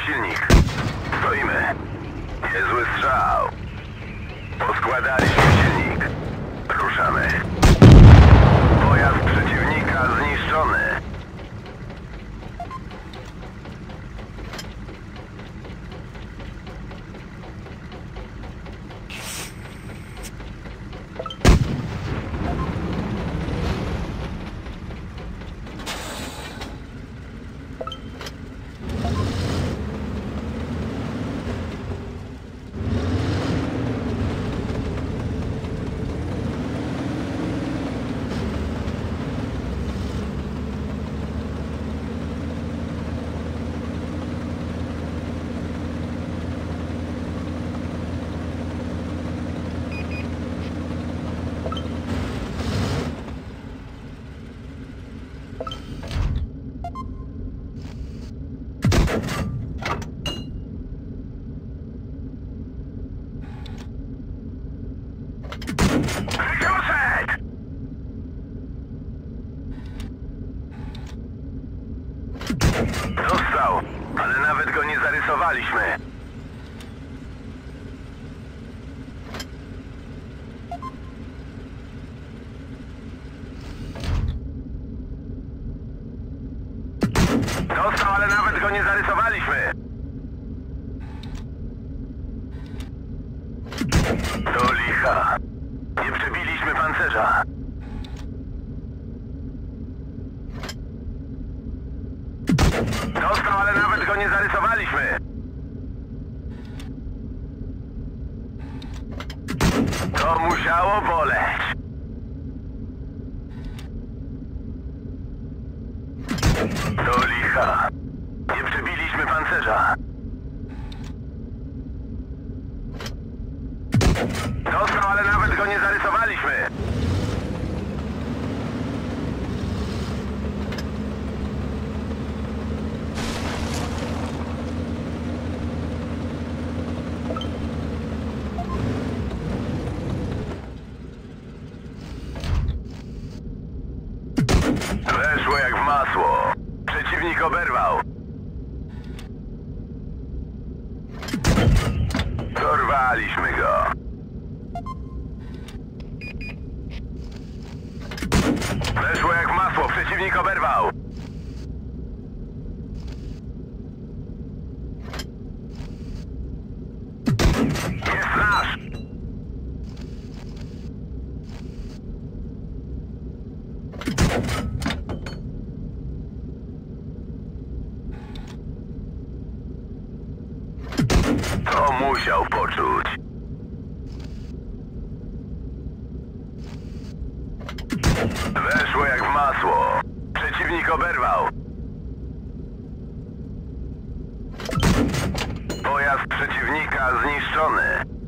silnik. Stoimy. Niezły strzał. Poskładaliśmy silnik. Ruszamy. Pojazd przeciwnika zniszczony. Dostał, ale nawet go nie zarysowaliśmy. Dostał, ale nawet go nie zarysowaliśmy. Do licha. Nie przebiliśmy pancerza. Dostał, ale nawet go nie zarysowaliśmy. To musiało boleć. Do licha. Nie przebiliśmy pancerza. Dostał, ale nawet go nie zarysowaliśmy. Weszło jak w masło. Przeciwnik oberwał. Dorwaliśmy go. Weszło jak w masło. Przeciwnik oberwał. Jest nasz. To musiał poczuć. Weszło jak w masło. Przeciwnik oberwał. Pojazd przeciwnika zniszczony.